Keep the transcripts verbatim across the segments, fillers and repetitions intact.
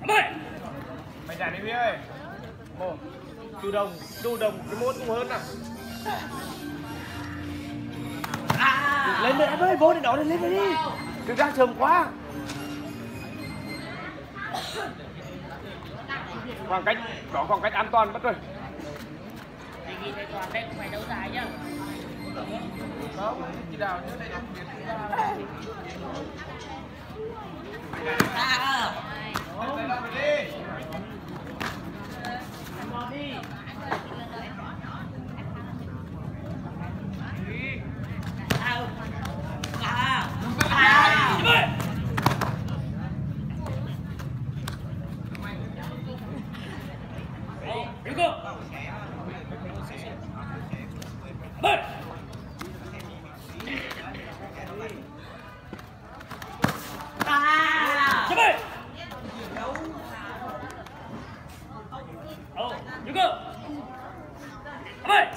Mày trả đi Huy ơi. Một chủ đồng, chủ đồng cái mốt cũng hơn à. À. Lên đây em ơi, vô để đó lên đây đi. Đừng ra sớm quá. Khoảng cách, đó khoảng cách an toàn mất rồi. Thì ghi thầy toàn đây không phải đấu dài nhá. Không, chỉ đạo như này là À. Đây là đi. Đi. À. À. À. Here we go. Hey. Ah. Come here. Oh, you go. Come here.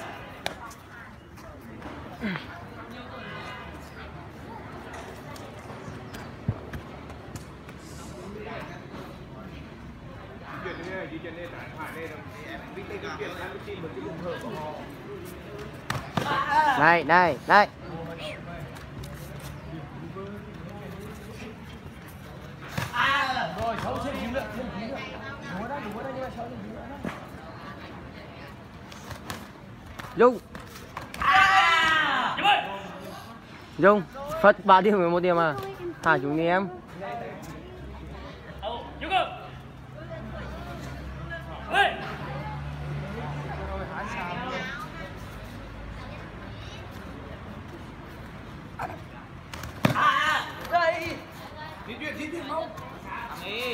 Này, này, này. À, rồi, sáu trên chín nữa, trên chín nữa. Đúng đó, đúng đó, nhưng mà sáu trên chín nữa. Dung. Dung, phật ba điểm với một điểm à? Thả chúng đi em. Di chuyển, di chuyển không? Đi.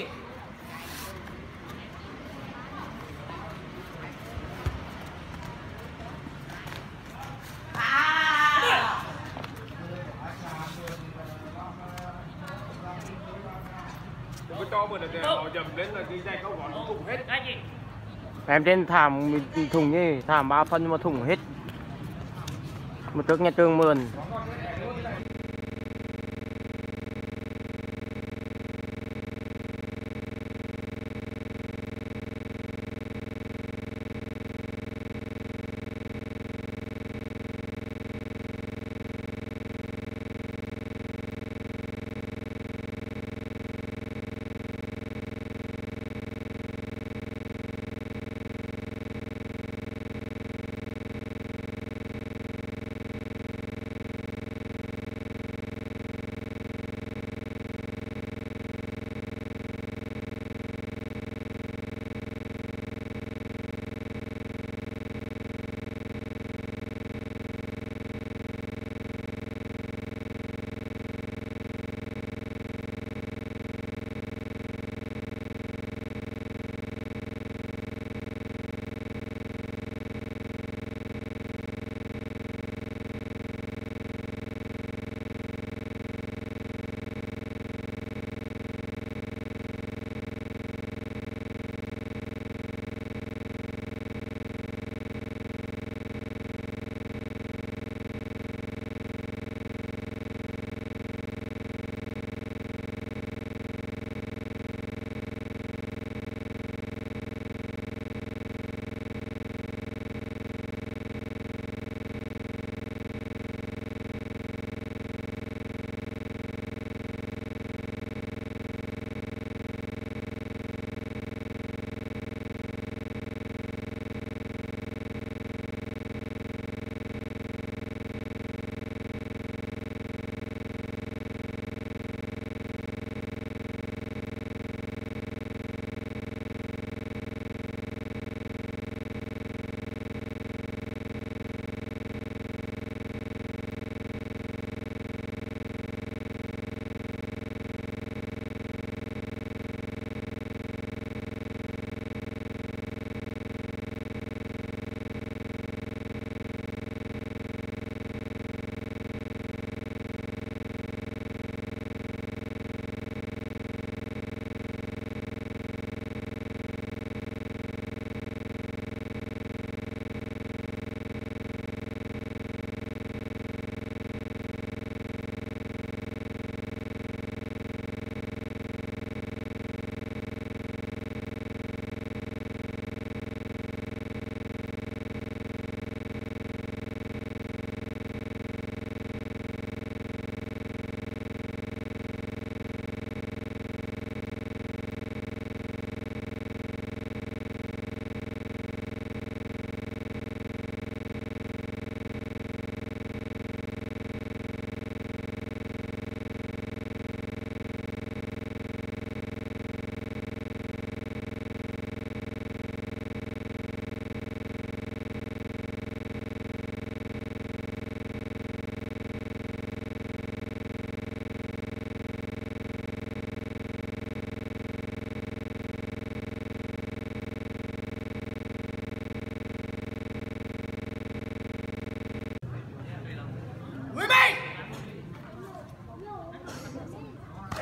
Đừng có cho mình là họ dầm đến là cái dây câu gọi nó thủng hết. Em trên thảm thùng như thảm ba phân mà thủng hết. Một trước nhà trường mượn.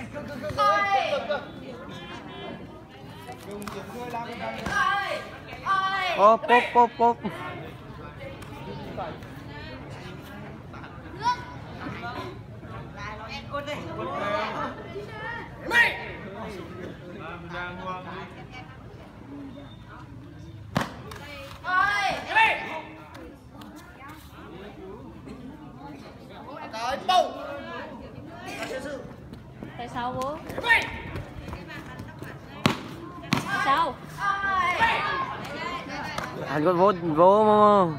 Ốp ốp ốp ốp. Tại sao bố? Tại sao? Anh con vô vô mà.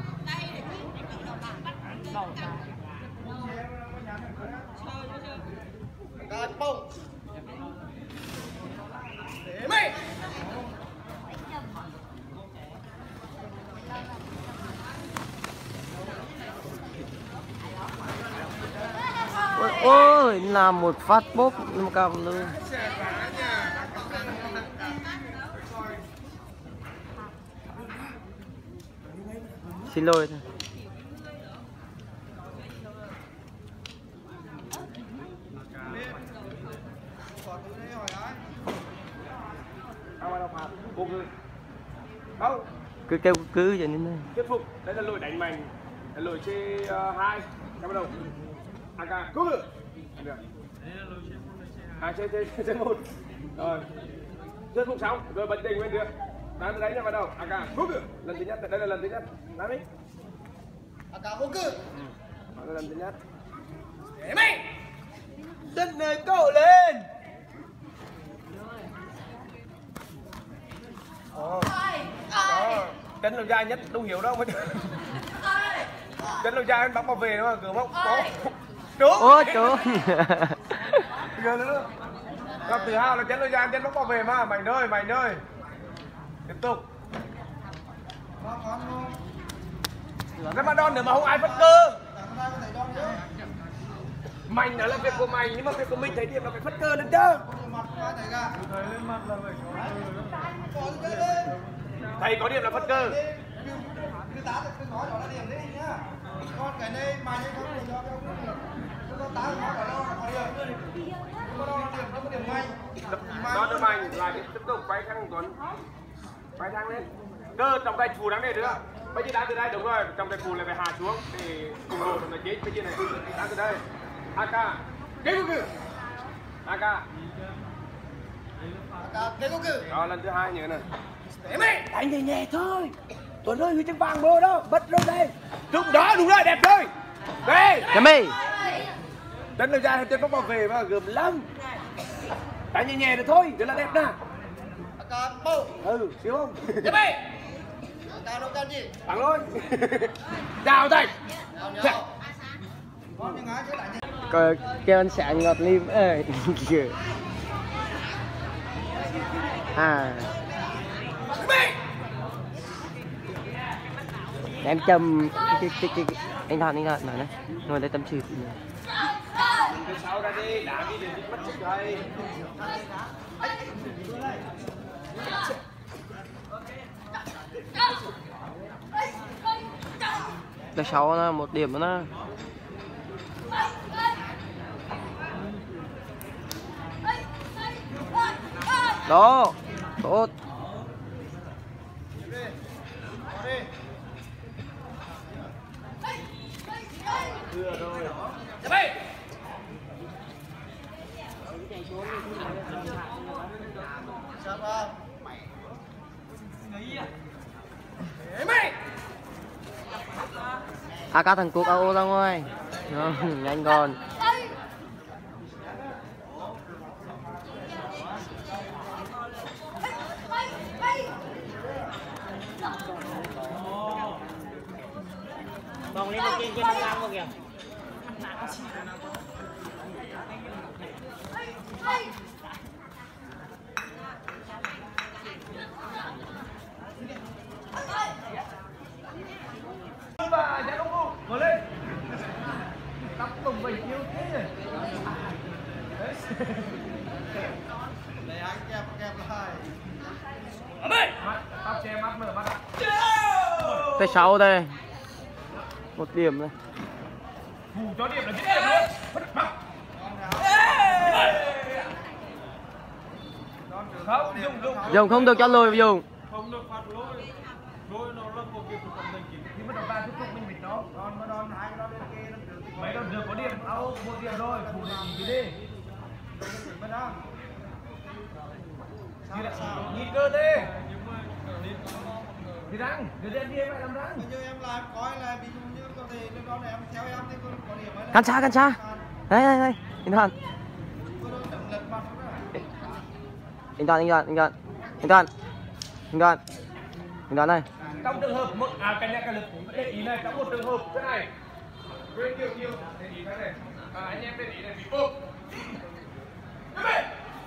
Ôi, ôi làm một phát bốp năm cầm luôn. Xin lỗi thôi. Không. Cứ kêu cứ vậy nên Thuyết phục. Đây là lỗi đánh mạnh. Là lỗi C hai. Các bắt đầu. Aka cứu được. Được. À C C C một. Rồi. Thuyết phục xong, rồi bật định nguyên được. Đánh đánh nha bắt đầu. Aka cứu được. Lần thứ nhất, đây là lần thứ nhất. Đánh đi. Aka cứu được. Đây là lần thứ nhất. Để mày. Dân này cậu lên. Ờ. Ờ. Cánh lâu dài nhất đâu hiểu đâu mới được. Cánh lâu dài anh bắn bảo vệ mà cửa bóng bóng trốn. ôi trốn. Giờ nữa gặp tự hào là cánh lâu dài anh bắn bảo vệ mà mày nơi mày nơi tiếp tục. Cái mà đòn nữa mà không ai bắt cơ. Mạnh đó là việc của mày nhưng mà việc của mình thấy điểm là phải phất cơ lên chứ. Thầy có điểm là phất cơ. Đó nữa mày lại tiếp tục quay sang Tuấn. Quay thang lên. Cơ trong tay phù đáng này nữa. Bây giờ đá từ đây đúng rồi, trong tay phù lại phải hạ xuống để cùng đồ trong tay chết bây giờ này. Đá từ đây. Aka. Kế cú cử. Aka. Aka kế cú cử. Đó lần thứ hai nhớ này. Để mày đánh nhẹ nhẹ thôi. Tuấn ơi huy chương vàng bơ đó, bật rồi đây. Đúng đó, đúng rồi, đẹp rồi. Đây. Chấm đi. Đánh được ra tên bóng bảo vệ mà gồm lắm. Đánh nhẹ nhẹ được thôi, rất là đẹp nè. Aka bơ. Ừ, xíu không? Để mày. Aka đâu cần gì? Thẳng thôi. Chào thầy. Chào. Coi kêu anh sẽ ngọt lim ơi. À. Em châm cái cái cái anh Thọn anh Thọn nói này, ngồi đây tâm sự. Sau ra đi, đá đi để mất sức rồi. Cái sáu là một điểm nữa nè. Đó, tốt. À cá thằng cuốc ao ra ngoài. Nhanh còn. Vòng lên trên trên nó ngang vào kìa. Và nhà công vụ ngồi lên. Tóc cùng mình yêu thế rồi. Để anh kẹp kẹp lại. Ở đây. Tóc che mắt mở mắt. Cái sáu đây. Một điểm này. Phủ cho điểm là dứt điểm luôn. Dùng không được cho lùi dùng. Không được phạt lỗi. Lỗi nó là một việc của cộng đồng chính. Thì bắt đầu ta thúc thúc mình mình nó. Còn nó đòn hai cái đó lên kia nó được. Mấy đòn được có điểm. Áo một điểm thôi. Phủ định gì đi. Bắt đó. Nhìn cơ đi. Thì răng. Đưa đi đi em lại làm răng. Bây giờ em làm coi là ví dụ như có thể lúc đó này em theo em thì có điểm ấy. Can xa can xa. Đây đây đây. Anh Toàn. Anh Toàn anh Toàn anh Toàn. Anh Toàn. Anh Toàn. Anh Toàn đây. Trong trường hợp một à cái này cái lực để ý này trong một trường hợp thế này. Quên nhiều nhiều để ý cái này. À, anh em để ý này bị ôm. Tiếp đi.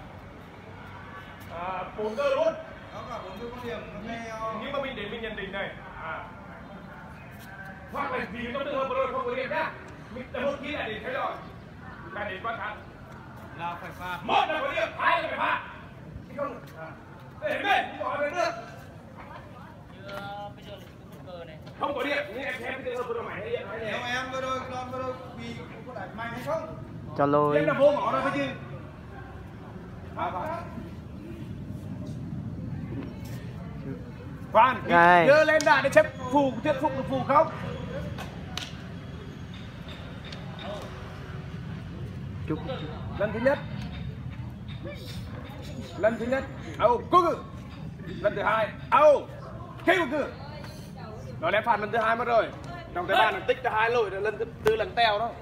À, bốn cơ luôn. Đó cả bốn mươi điểm Nhưng mà mình để mình nhận định này. À. Hoặc là vì trong trường hợp vừa rồi không có điểm nhá. Mình tập một kỹ lại để thấy rồi. Là để quan sát. là phải phạt. Một là có điểm, hai là phải phạt. Chứ không. Để bên, không có bên nữa. Chưa bây giờ là cái cờ này. Không có điểm, nhưng em xem cái trường hợp vừa rồi mày hay điện nói Nếu này. em vừa rồi, con vừa rồi vì có đánh mạnh hay không? Cho lùi. Em là vô ngõ rồi phải chứ. À, phạt. Khoan, đưa lên đã để xem phù thuyết phục được phù không? Chúc. Lần thứ nhất. Lần thứ nhất. Âu, cú cử. Lần thứ hai. Âu, kêu cử. Rồi lẽ phạt lần thứ hai mất rồi. Trong cái bàn là tích cho hai lỗi rồi lần thứ tư lần teo đó.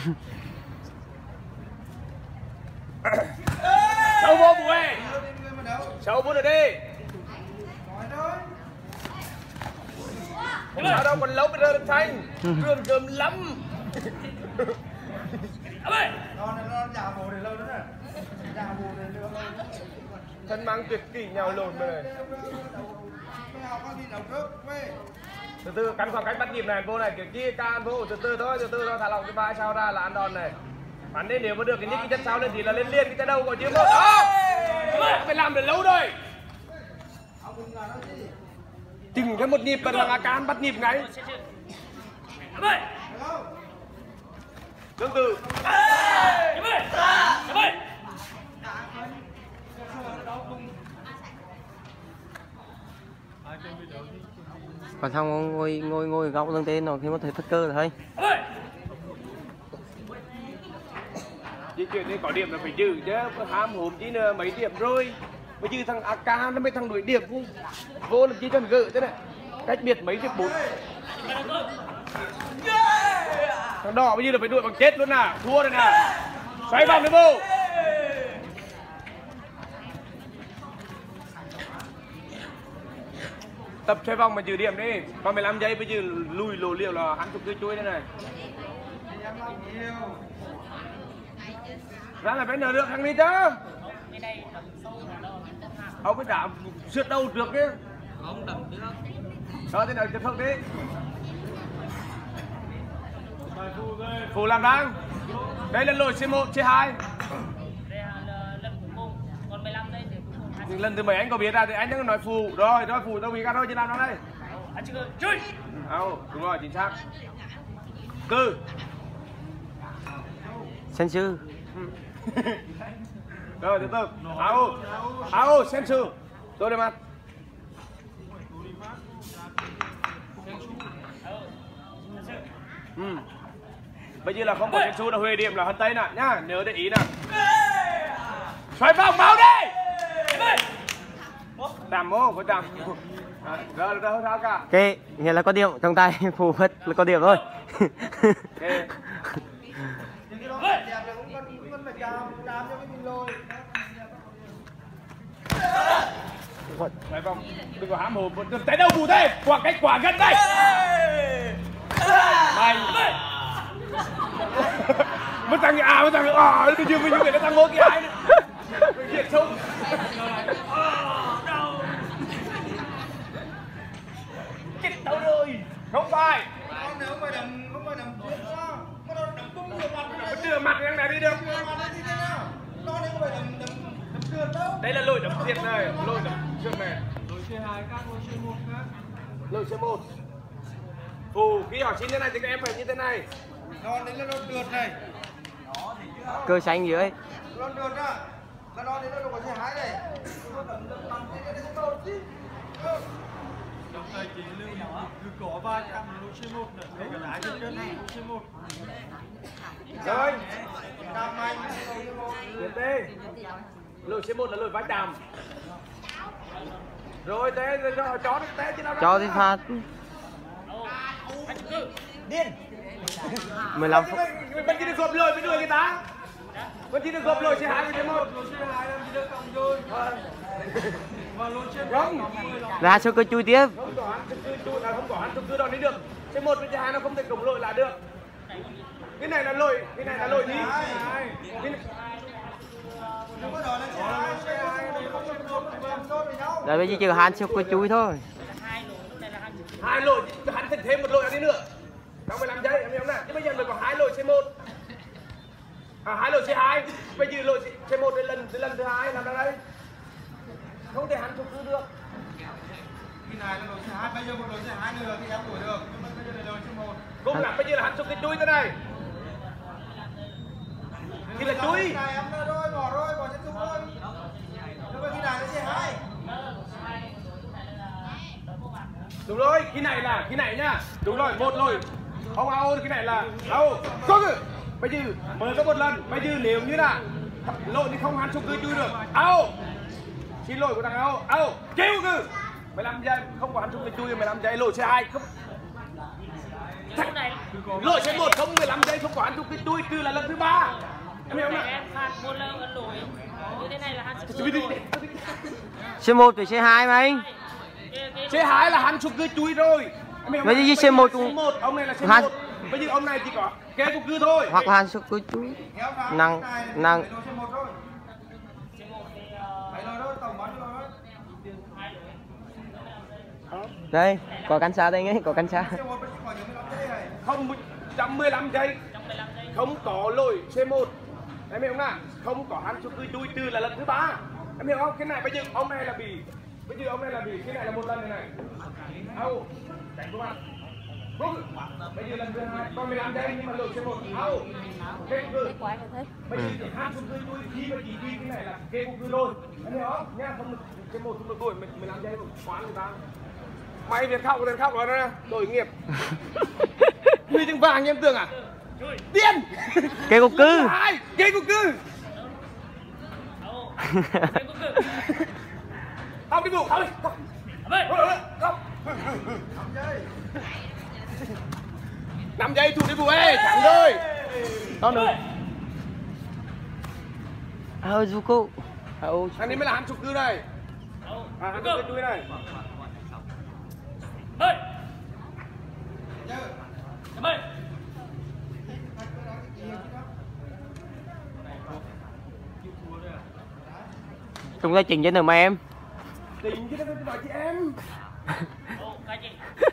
Sâu vô bùi. Sâu vô được đi. Nói thôi. Không sao đâu, còn lâu bây giờ được thành. Trường cơm lắm. Nó này nó giả bộ để lâu nữa này. Giả bộ để lâu lâu. Thân mang tuyệt kỷ nhào lộn rồi này. Cái học con đi đầu trước về. Từ từ cắn khoảng cách bắt nhịp này vô này kiểu kia ca ăn vô từ từ thôi từ từ thôi thả lỏng cái vai sau ra là ăn đòn này. Bắn đến nếu mà được cái nhích cái chân sau lên thì là lên liên cái chân đâu gọi chứ một đó. Phải làm được lâu rồi. Chừng cái một nhịp là can bắt nhịp ngay. Tương tự. Còn xong ngồi ngồi ngồi góc lưng tên rồi khi mà thấy thất cơ rồi thôi. Di chuyển đi có điểm là phải giữ chứ ham hùm chỉ nữa mấy điểm rồi. Bây giờ thằng a ca nó mới thằng đuổi điểm vô. Vô làm chi cần gự thế này. Cách biệt mấy điểm bốn. Thằng đỏ bây giờ là phải đuổi bằng chết luôn nè, thua rồi nè. Xoay vòng đi vô. Tập xoay vòng mà trừ điểm đi. Còn mười lăm giây bây giờ lùi lồ liều là hắn chục cái chuối đây này. Ra là phải nở được thằng đi chứ. Cái đây đập sâu vào đâu. Ông phải đạp sượt đầu được chứ. Không đập được. Đó thế nào chụp không đi. Phù làm đang. Đây là lỗi xê một, xê hai. Đây là lần cuối cùng. Còn mười lăm giây thì cuối cùng. Nhưng lần thứ mấy anh có biết ra thì anh đang nói phù. Rồi, rồi phù đâu bị ra thôi chứ làm nó đây. À chưa chơi. Đâu, đúng rồi, chính xác. Cư. Sen sư. Rồi, từ từ. Áo. Áo, sen sư. Tôi đây mặt. Ừ. Bây giờ là không có sen su là huề điểm là hân tây nè nhá, nhớ để ý nè. Xoay vòng mau đi. Đàm mô, có đàm. À, rồi, rồi, không sao cả. Ok, hiện là có điểm trong tay phù hết là có điểm thôi. Okay. Những cái đó đẹp là cũng cần cũng cần phải chạm chạm cho cái mình lôi. Xoay vòng, đừng có hám hồn, tới đâu bù thế, khoảng cách quả gần đây. Mày. Mất thằng à, mất thằng à, bây giờ mình phải thằng một cái hai nữa. Mình hiện sông. Chết tao rồi. Không phải. Con nếu mà đầm không phải đầm tuyết nữa. Nó đầm bung đưa mặt Nó đưa mặt thằng này đi được. đưa mặt đi thế nào? Nó nếu không phải đầm đầm đầm trượt đâu. Đây là lỗi đấm thiệt này, lỗi đấm trượt này. Lối xê hai khác, lối xê một khác. Lỗi xê một. Phù khi hỏi xin thế này thì các em phải như thế này. Nó đấy là nó trượt này. Cơ xanh dưới. Nó trượt ra. Nó nói đến nó đâu có xe hái này. Nó cần bằng cái cái cái chứ. Đồng thời chỉ lưu cứ có ba trăm lô xê một nữa, cái cái lái trên chân lô xê một. Rồi. Cam anh. Tiếp đi. Lội xê một là lội va chạm. Rồi té cho chó đi té chứ đâu. Cho thì phạt. Điên. mười lăm phút. Mình chỉ được gộp lội với người người ta. Mình chỉ được gộp lội xe hai với một. Lô xê hai làm gì được cộng rồi. Và lô xê Không. Ra số cơ chui tiếp. Không có hắn chung cư chui là không có hắn chung cư đòn đi được. Xe một với xe hai nó không thể cùng lội là được. Cái này là lội, cái này là lội đi. Cái này... Đừng có đòi là xe hai, xe hai nó không có làm tốt với nhau. Rồi bây giờ trừ hắn số cơ chui thôi. hai lỗ lúc này là hai lỗ. Hai lội, hắn thêm thêm một lội đi nữa. Trong mười lăm giây em hiểu nè. Chứ bây giờ mình có hai lội xe một. À, hai lội xe hai. Bây giờ lội xe một đến lần đến lần thứ hai làm ra đây. Không thể hắn chung cư được. Khi này là lối xe hai, bây giờ một lối xe hai nữa thì em đuổi được. Nhưng mà bây giờ là lối xe một. Cũng là bây giờ là hắn chung cái chui thế này. Thì là chui. Khi này em đã rồi, bỏ rồi, bỏ chân chung rồi. Nhưng mà khi này là xe hai. Đúng rồi, cái này là cái này nhá. Đúng rồi, một lội. Ông ao cái này là đâu. Có cứ. Bây giờ mới có một lần. Bây giờ nếu như là lội thì không hắn chung cư chui được. Ao. Xin lỗi của thằng ao. Ao. Kêu cứ. mười lăm giây không có hắn chung cư chui mười lăm giây lội xe hai không. Lúc này Lội xe một không mười lăm giây không có hắn chung cư chui trừ là lần thứ ba. Em hiểu lúc này không? em phạt một lần ấn lỗi. Như thế này là hai chục xê một với xê hai mà anh. xê hai là hắn chung cư chui rồi. Bây giờ xê một cũng- xê một, ông này là xê hắn- một. Bây giờ ông này chỉ có kê chung cư thôi. Hoặc là hắn số cơ chui. Kéo vào, Năng- cái này là năng- lối xe một thôi. Bảy lối thôi, tổng bao nhiêu lối? Đây, có cánh xa đây nghe, có cánh xa. Xe một vẫn chỉ còn những cái lắm giây này. Không một trăm mười lăm giây. Không có lỗi xê một. Em hiểu không nào? Không có hắn chung cư chui trừ là lần thứ ba. Em hiểu không? Cái này bây giờ ông này là bị bây giờ ông này là bị cái này là một lần này này. Đâu? Tránh các bạn. Đúng. Bây giờ lần thứ hai còn mười lăm giây nhưng mà lỗi xê một. Đâu? Kê chung cư. Cái quái của thế. Bây giờ chỉ hắn chung cư chui khi mà chỉ ghi cái này là kê chung cư thôi. Em hiểu không? Nhá, không được xê một không được đuổi mười lăm giây khoán người ta. Mày việc khóc rồi khóc rồi đó, đổi nghiệp. Huy chương vàng như em tưởng à? Điên! Kê cục cư. Hai, kê cục cư. Không đi ngủ, không đi. Không. Không. năm giây thủ đi bù ê, chẳng rồi. Con được. Ờ, du cô. Ờ, Anh ấy mới là hắn chục cư này. À, hắn chục cư này. Ơi. Em ơi. chúng ta chỉnh cho nửa mà em. Tính chứ đâu có nói chị em. Ồ, cái gì?